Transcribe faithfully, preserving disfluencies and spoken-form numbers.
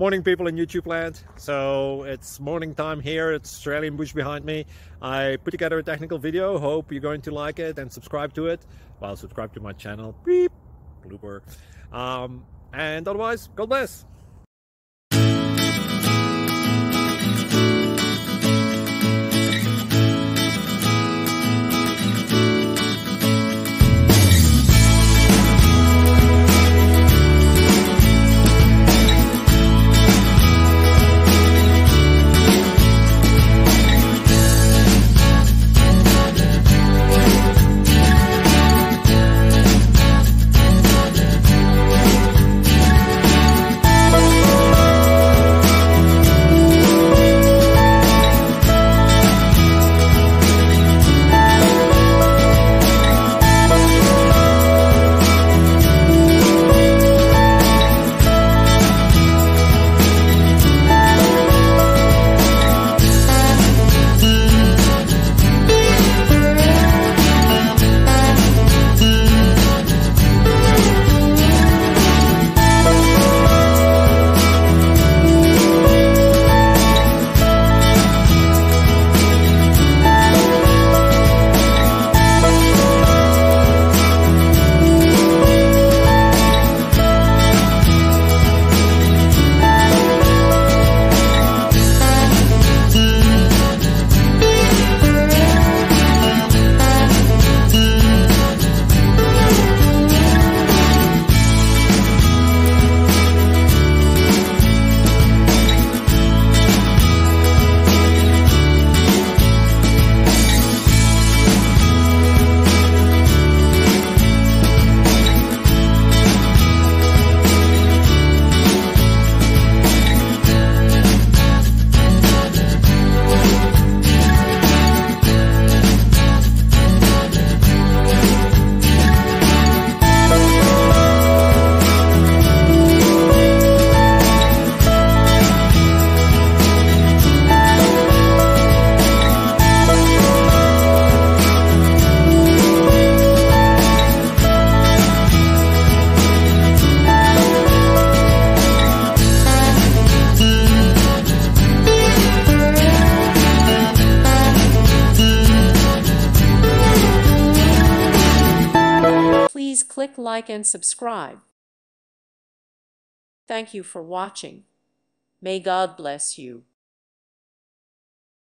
Morning, people in YouTube land. So it's morning time here. It's Australian bush behind me. I put together a technical video. Hope you're going to like it and subscribe to it. Well, subscribe to my channel. Beep. Blooper. Um, and otherwise, God bless. Please click like and subscribe. Thank you for watching. May God bless you.